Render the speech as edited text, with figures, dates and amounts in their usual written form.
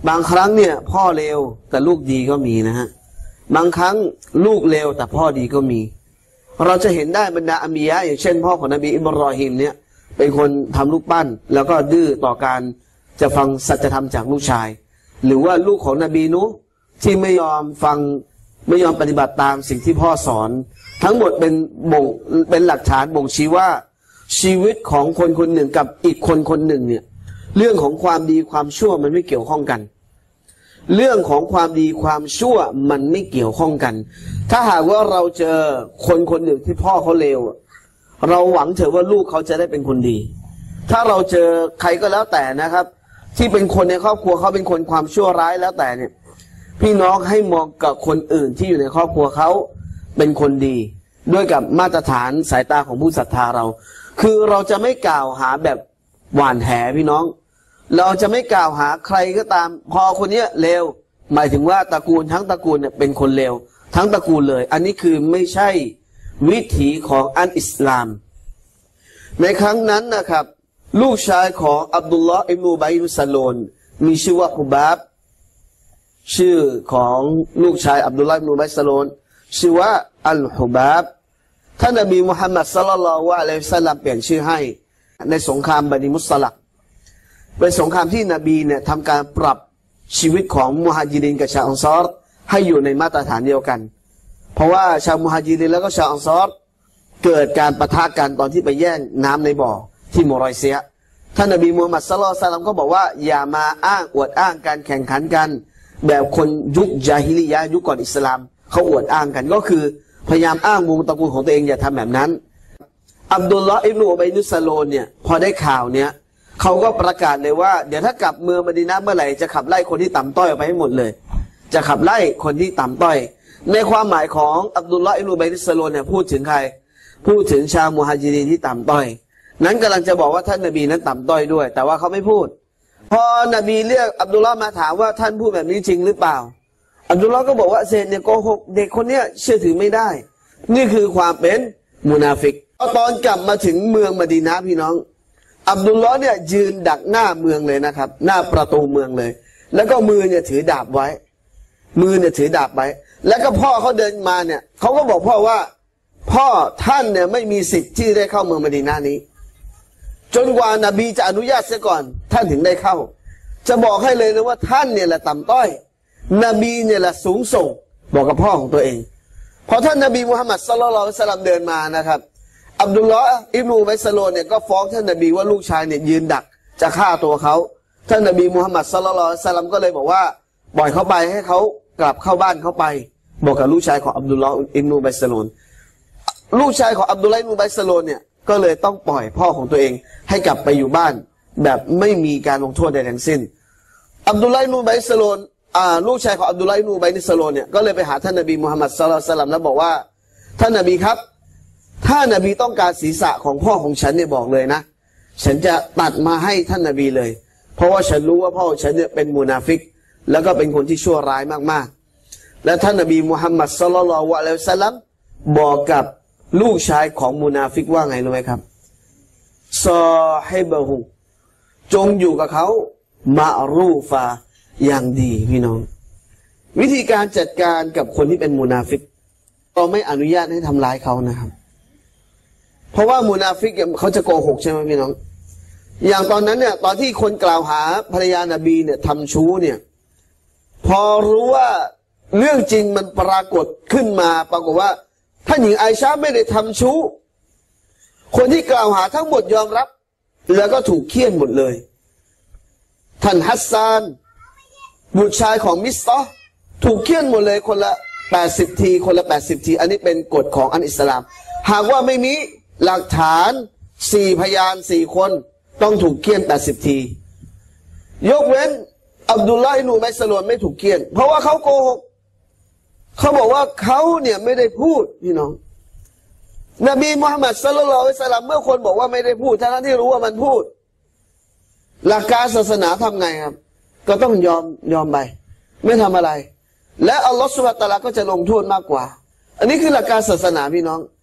บางครั้งเนี่ยพ่อเลวแต่ลูกดีก็มีนะฮะบางครั้งลูกเลวแต่พ่อดีก็มีเราจะเห็นได้บรรดาอัมบิยะอย่างเช่นพ่อของนบีอิบรอฮิมเนี่ยเป็นคนทำลูกปั้นแล้วก็ดื้อต่อการจะฟังสัจธรรมจากลูกชายหรือว่าลูกของนบีนุที่ไม่ยอมฟังไม่ยอมปฏิบัติตามสิ่งที่พ่อสอนทั้งหมดเป็นหลักฐานบ่งชี้ว่าชีวิตของคนคนหนึ่งกับอีกคนคนหนึ่งเนี่ยเรื่องของความดีความชั่วมันไม่เกี่ยวข้องกันเรื่องของความดีความชั่วมันไม่เกี่ยวข้องกันถ้าหากว่าเราเจอคนคนหนึ่งที่พ่อเขาเลวเราหวังเถอะว่าลูกเขาจะได้เป็นคนดีถ้าเราเจอใครก็แล้วแต่นะครับที่เป็นคนในครอบครัวเขาเป็นคนความชั่วร้ายแล้วแต่เนี่ยพี่น้องให้มองกับคนอื่นที่อยู่ในครอบครัวเขาเป็นคนดีด้วยกับมาตรฐานสายตาของผู้ศรัทธาเราคือเราจะไม่กล่าวหาแบบหวานแหพี่น้องเราจะไม่กล่าวหาใครก็ตามพอคนนี้เลวหมายถึงว่าตระกูลทั้งตระกูลเนี่ยเป็นคนเลวทั้งตระกูลเลยอันนี้คือไม่ใช่วิถีของอันอิสลามในครั้งนั้นนะครับลูกชายของอับดุลลอฮ์อิบนุอุบัยอิบนุซะลูลมีชื่อว่าฮุบาบชื่อของลูกชายอับดุลลอฮ์อิบนุอุบัยอิบนุซะลูลชื่อว่าอัลฮุบาบท่านนบีมุฮัมมัดศ็อลลัลลอฮุอะลัยฮิวะซัลลัมเปลี่ยนชื่อให้ในสงครามบะนีมุสลักเป็นสงครามที่นบีเนี่ยทำการปรับชีวิตของมุฮัจิรินกับชาวอันซอรให้อยู่ในมาตรฐานเดียวกันเพราะว่าชาวมุฮัจิรินแล้วก็ชาวอันซอรเกิดการปะทะกันตอนที่ไปแย่งน้ำในบ่อที่โมรอยเซียท่านนบีมูฮัมมัดศ็อลลัลลอฮุอะลัยฮิวะซัลลัมก็บอกว่าอย่ามาอ้างอวดอ้างการแข่งขันกันแบบคนยุคญาฮิลิยะห์ยุคก่อนอิสลามเขาอวดอ้างกันก็คือพยายามอ้างวงตระกูลของตัวเองอย่าทำแบบนั้นอับดุลลอฮ์อิบนุอุบัยอิบนุซะลูลเนี่ยพอได้ข่าวเนี่ยเขาก็ประกาศเลยว่าเดี๋ยวถ้ากลับเมืองมะดีนะห์เมื่อไหร่จะขับไล่คนที่ต่ำต้อยออกไปให้หมดเลยจะขับไล่คนที่ต่ำต้อยในความหมายของอับดุลลอฮ์อิบนุอุบัยอิบนุซะลูลเนี่ยพูดถึงใครพูดถึงชาวมุฮัจิรินที่ต่ำต้อยนั้นกำลังจะบอกว่าท่านนบีนั้นต่ำต้อยด้วยแต่ว่าเขาไม่พูดพอนบีเรียกอับดุลลอฮ์มาถามว่าท่านพูดแบบนี้จริงหรือเปล่าอับดุลลอฮ์ก็บอกว่าเซนเนี่ยโกหกเด็กคนเนี้ยเชื่อถือไม่ได้นี่คือความเป็นมุนาฟิกตอนกลับมาถึงเมืองมะดีนะห์พี่น้องอับดุลลอฮ์เนี่ยยืนดักหน้าเมืองเลยนะครับหน้าประตูเมืองเลยแล้วก็มือเนี่ยถือดาบไว้มือเนี่ยถือดาบไว้แล้วก็พ่อเขาเดินมาเนี่ยเขาก็บอกพ่อว่าพ่อท่านเนี่ยไม่มีสิทธิ์ที่ได้เข้าเมืองมะดีนะห์นี้จนกว่านบีจะอนุญาตเสียก่อนท่านถึงได้เข้าจะบอกให้เลยนะว่าท่านเนี่ยแหละต่ำต้อยนบีเนี่ยแหละสูงส่งบอกกับพ่อของตัวเองพอท่านนบีมุฮัมมัดศ็อลลัลลอฮุอะลัยฮิวะซัลลัมเดินมานะครับอับดุลลอฮ์อิบนุอุบัยอิบนุซะลูลเนี่ยก็ฟ้องท่านนบีว่าลูกชายเนี่ยยืนดักจะฆ่าตัวเขาท่านนบีมุฮัมมัดศ็อลลัลลอฮุอะลัยฮิวะซัลลัมก็เลยบอกว่าปล่อยเขาไปให้เขากลับเข้าบ้านเขาไปบอกกับลูกชายของอับดุลลอฮ์อิบนุอุบัยอิบนุซะลูลลูกชายของอับดุลลอฮ์อิบนุอุบัยอิบนุซะลูลเนี่ยก็เลยต้องปล่อยพ่อของตัวเองให้กลับไปอยู่บ้านแบบไม่มีการลงโทษใดทั้งสิ้นอับดุลลอฮ์อิบนุอุบัยอิบนุซะลูลลูกชายของอับดุลลอฮ์อิบนุอุบัยอิบนุซะลูลเนี่ยก็เลยไปหาท่านนบีมุฮัมมัดศ็อลลัลลอฮุอะลัยฮิวะซัลลัมแล้วบอกว่าท่านนบีครับถ้านบีต้องการศีรษะของพ่อของฉันเนี่ยบอกเลยนะฉันจะตัดมาให้ท่านนบีเลยเพราะว่าฉันรู้ว่าพ่อของฉันเนี่ยเป็นมุนาฟิกแล้วก็เป็นคนที่ชั่วร้ายมากๆและท่านนบีมุฮัมมัดศ็อลลัลลอฮุอะลัยฮิวะซัลลัมบอกกับลูกชายของมุนาฟิกว่าไงรู้ไหมครับซอฮิบะฮูจงอยู่กับเขามะรูฟาอย่างดีพี่น้องวิธีการจัดการกับคนที่เป็นมุนาฟิกเราไม่อนุญาตให้ทำร้ายเขานะครับเพราะว่ามุนาฟิกเขาจะโกหกใช่ไหมพี่น้องอย่างตอนนั้นเนี่ยตอนที่คนกล่าวหาภรรยานบีเนี่ยทำชู้เนี่ยพอรู้ว่าเรื่องจริงมันปรากฏขึ้นมาปรากฏว่าท่านหญิงไอชาไม่ได้ทำชู้คนที่กล่าวหาทั้งหมดยอมรับแล้วก็ถูกเฆี่ยนหมดเลยท่านฮัสซานบุตรชายของมิสตอถูกเฆี่ยนหมดเลยคนละ80 ทีคนละ80 ทีอันนี้เป็นกฎของอันอิสลามหากว่าไม่มีหลักฐาน4 พยาน4 คนต้องถูกเฆี่ยน80 ทียกเว้นอับดุลลอฮ์อิบนุอุบัยอิบนุซะลูลไม่ถูกเฆี่ยนเพราะว่าเขาโกหกเขาบอกว่าเขาเนี่ยไม่ได้พูดพี่น้องนบีมุฮัมมัดศ็อลลัลลอฮุอะลัยฮิวะซัลลัมเมื่อคนบอกว่าไม่ได้พูดทั้งที่รู้ว่ามันพูดหลักการศาสนาทำไงครับก็ต้องยอมไปไม่ทำอะไรและอัลลอฮฺซุบฮานะฮูวะตะอาลาก็จะลงโทษมากกว่าอันนี้คือหลักการศาสนาพี่น้อง